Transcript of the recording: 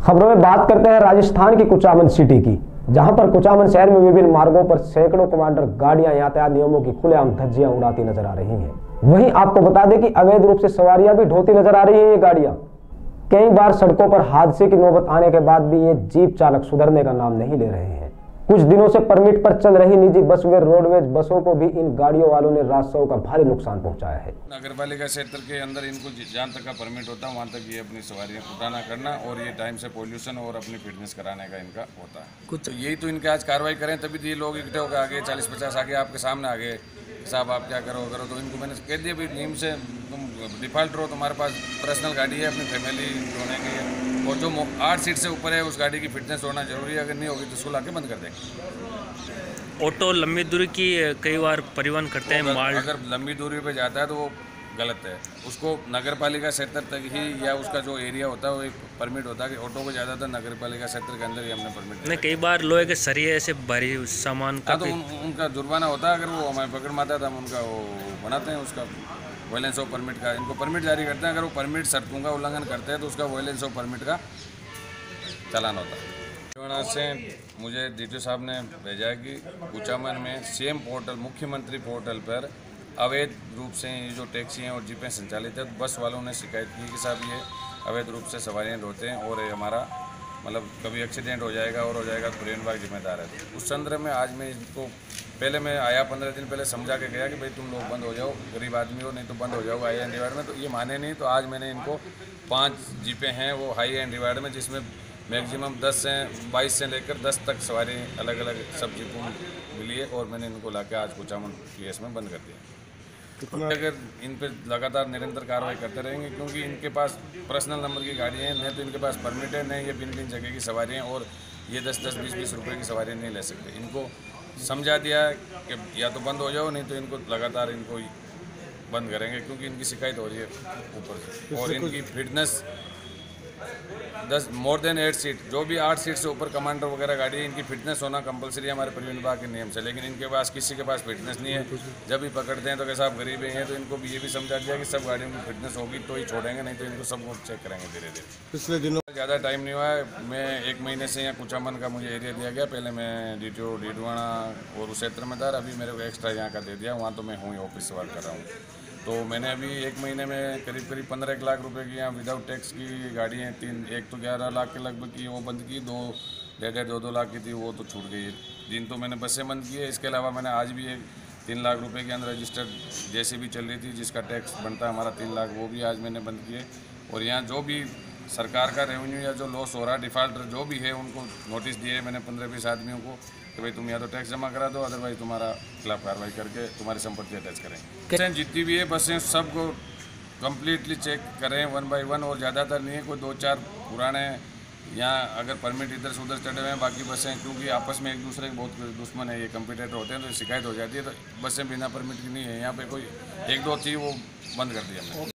खबरों में बात करते हैं राजस्थान की कुचामन सिटी की, जहां पर कुचामन शहर में विभिन्न मार्गों पर सैकड़ों कमांडर गाड़ियां यातायात नियमों की खुलेआम धज्जियां उड़ाती नजर आ रही हैं। वहीं आपको बता दें कि अवैध रूप से सवारियां भी ढोती नजर आ रही हैं। ये गाड़ियां कई बार सड़कों पर हादसे की नौबत आने के बाद भी ये जीप चालक सुधरने का नाम नहीं ले रहे हैं। कुछ दिनों से परमिट पर चल रही निजी बस व रोडवेज बसों को भी इन गाड़ियों वालों ने राजस्व का भारी नुकसान पहुंचाया है। नगरपालिका क्षेत्र के अंदर इनको जहाँ तक का परमिट होता है वहाँ तक ये अपनी सवारियाँ उठाना करना और ये टाइम से पोल्यूशन और अपनी फिटनेस कराने का इनका होता है। कुछ यही तो इनके आज कार्रवाई करें तभी तो ये लोग इकट्ठे होकर आगे 40-50 आगे आपके सामने आगे साहब आप क्या करो तो इनको मैंने कह दिया भाई नियम से तुम डिफॉल्ट रहो, तुम्हारे पास पर्सनल गाड़ी है अपनी फैमिली होने की है और जो 8 सीट से ऊपर है उस गाड़ी की फिटनेस होना जरूरी है, अगर नहीं होगी तो उसको लाके बंद कर देंगे। ऑटो लंबी दूरी की कई बार परिवहन करते हैं माल, अगर लंबी दूरी पे जाता है तो वो गलत है, उसको नगरपालिका क्षेत्र तक ही या उसका जो एरिया होता है वो एक परमिट होता है कि ऑटो को ज़्यादातर नगरपालिका क्षेत्र के अंदर ही हमने परमिट नहीं। कई बार लोहे के सरिये ऐसे भारी सामान का तो उनका जुर्माना होता है, अगर वो हमारे पकड़ में आता है तो हम उनका वो बनाते हैं उसका वायलेंस ऑफ परमिट का, इनको परमिट जारी करते हैं। अगर वो परमिट शर्तों का उल्लंघन करते हैं तो उसका वायलेंस ऑफ परमिट का चालान होता है। से मुझे डीटीओ साहब ने भेजा है कि कुचामन में सीएम पोर्टल मुख्यमंत्री पोर्टल पर अवैध रूप से ये जो टैक्सी हैं और जीपें संचालित है, बस वालों ने शिकायत की कि साहब ये अवैध रूप से सवारियाँ ढोते हैं और ये हमारा मतलब कभी एक्सीडेंट हो जाएगा और हो जाएगा तो ब्रेन वाक जिम्मेदार है। उस संदर्भ में आज मैं इनको पहले मैं आया 15 दिन पहले समझा के गया कि भाई तुम लोग बंद हो जाओ, गरीब आदमी हो, नहीं तो बंद हो जाओ हाई एंड रिवार्ड में, तो ये माने नहीं। तो आज मैंने इनको 5 जीपें हैं वो हाई एंड रिवार्ड में, जिसमें मैक्सिमम 10 से 22 से लेकर 10 तक सवारी अलग अलग सब जीपों मिली है और मैंने इनको लाके आज कुचामन पीएस में बंद कर दिया। अगर इन पर लगातार निरंतर कार्रवाई करते रहेंगे, क्योंकि इनके पास पर्सनल नंबर की गाड़ी है, नहीं तो इनके पास परमिट है, नहीं ये भिन्न जगह की सवारियाँ और ये 10-10, 20-20 रुपये की सवारियाँ नहीं ले सकते। इनको समझा दिया है कि या तो बंद हो जाओ, नहीं तो इनको लगातार इनको बंद करेंगे, क्योंकि इनकी शिकायत हो रही है ऊपर से। और इनकी फिटनेस 10 मोर देन 8 सीट, जो भी 8 सीट से ऊपर कमांडर वगैरह गाड़ी है, इनकी फिटनेस होना कंपलसरी है हमारे परिवहन विभाग के नियम से, लेकिन इनके पास किसी के पास फिटनेस नहीं है। जब भी पकड़ते हैं तो कैसा आप गरीब हैं, तो इनको भी ये भी समझा दिया कि सब गाड़ियों की फिटनेस होगी तो ही छोड़ेंगे, नहीं तो इनको सबको चेक करेंगे धीरे धीरे। पिछले दिनों ज़्यादा टाइम नहीं हुआ है, मैं 1 महीने से यहाँ कुचामन का मुझे एरिया दिया गया। पहले मैं डीटीओ डीडवाना और उस क्षेत्र में था, अभी मेरे को एक्स्ट्रा यहाँ का दे दिया, वहाँ तो मैं हूँ ऑफिस सवाल कर रहा हूँ। तो मैंने अभी 1 महीने में करीब 15 लाख रुपए की यहाँ विदाउट टैक्स की गाड़ी हैं, 1 तो 11 लाख के लगभग की वो बंद की, 2 लाख की थी वो तो छूट गई है। जिन तो मैंने बसें बंद की है, इसके अलावा मैंने आज भी 3 लाख रुपए के अंदर रजिस्टर्ड जैसे भी चल रही थी जिसका टैक्स बनता है हमारा 3 लाख, वो भी आज मैंने बंद किए। और यहाँ जो भी सरकार का रेवेन्यू या जो लॉस हो रहा है डिफॉल्टर जो भी है उनको नोटिस दिए मैंने 15-20 आदमियों को कि भाई तुम या तो टैक्स जमा करा दो, अदरवाइज तुम्हारा खिलाफ कार्रवाई करके तुम्हारी संपत्ति अटैच करें। जितनी भी है बसें सबको कंप्लीटली चेक करें 1 by 1, और ज़्यादातर नहीं है, कोई 2-4 पुराने यहाँ अगर परमिट इधर से उधर चढ़े हुए हैं, बाकी बसें क्योंकि आपस में एक दूसरे के बहुत दुश्मन है, ये कंपटीटर होते हैं तो शिकायत हो जाती है, तो बसें बिना परमिट की नहीं है। यहाँ पे कोई 1-2 थी वो बंद कर दी हमने।